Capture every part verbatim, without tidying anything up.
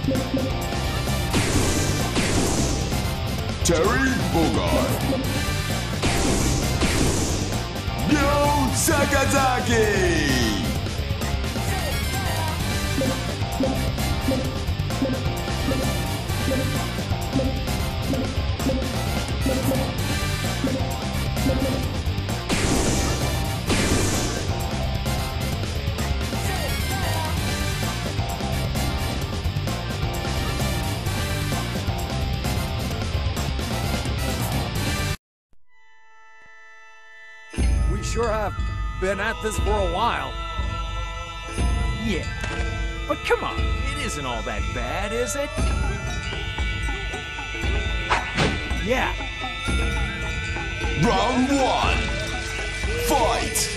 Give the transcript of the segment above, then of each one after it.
Terry Bogart. Yo Sakazaki. We sure have been at this for a while. Yeah, but come on, it isn't all that bad, is it? Yeah. Round one. Fight.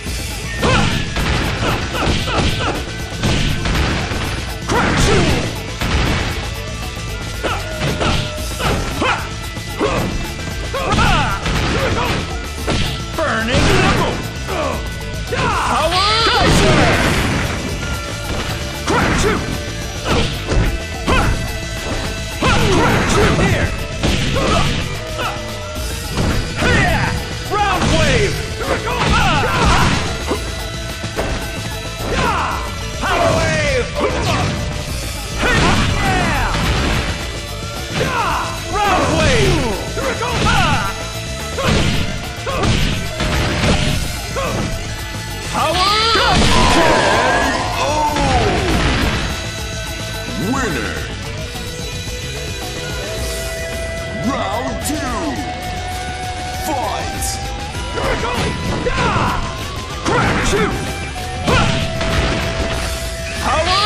Burning knuckle. Power Kaiser. Crack shoot. Crack shoot here. Round wave! Power wave! Round wave! Power K O Winner. Round two. Fight. Crack shoot! Power!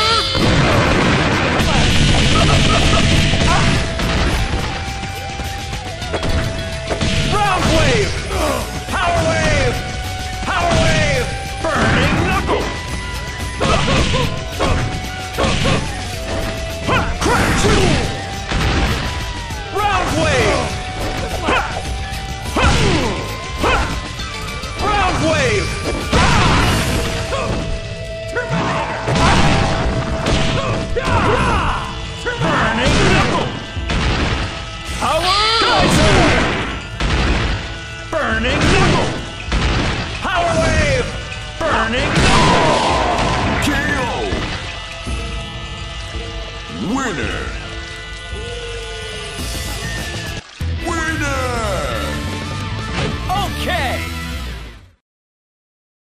Round wave! Power wave! Power wave! Burning knuckle! Crack shoot! Round wave! Round wave! Burning knuckle! Power Kaiser! Burning knuckle! Power wave! Burning knuckle! K O Winner.